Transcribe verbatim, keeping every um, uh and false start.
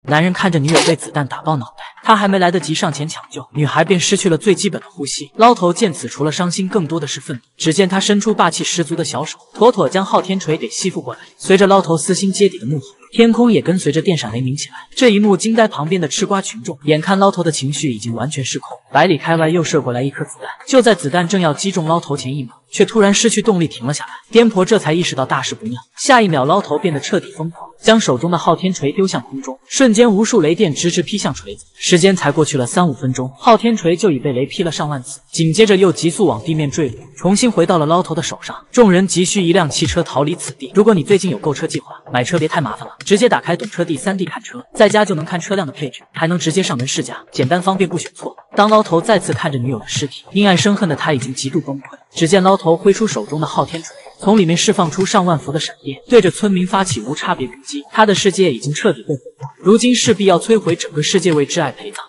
男人看着女友被子弹打爆脑袋，他还没来得及上前抢救，女孩便失去了最基本的呼吸。捞头见此，除了伤心，更多的是愤怒。只见他伸出霸气十足的小手，妥妥将昊天锤给吸附过来。随着捞头撕心揭底的怒吼，天空也跟随着电闪雷鸣起来。这一幕惊呆旁边的吃瓜群众，眼看捞头的情绪已经完全失控，百里开外又射过来一颗子弹。就在子弹正要击中捞头前一秒，却突然失去动力停了下来。颠婆这才意识到大事不妙，下一秒捞头变得彻底疯狂，将手中的昊天锤丢向空中，瞬间无数雷电直直劈向锤子。时间才过去了三五分钟，昊天锤就已被雷劈了上万次，紧接着又急速往地面坠落，重新回到了捞头的手上。众人急需一辆汽车逃离此地。如果你最近有购车计划，买车别太麻烦了，直接打开懂车帝 三 D 看车，在家就能看车辆的配置，还能直接上门试驾，简单方便不选错。当捞头再次看着女友的尸体，因爱生恨的他已经极度崩溃。只见捞头挥出手中的昊天锤，从里面释放出上万伏的闪电，对着村民发起无差别攻击。他的世界已经彻底被毁掉，如今势必要摧毁整个世界为挚爱陪葬。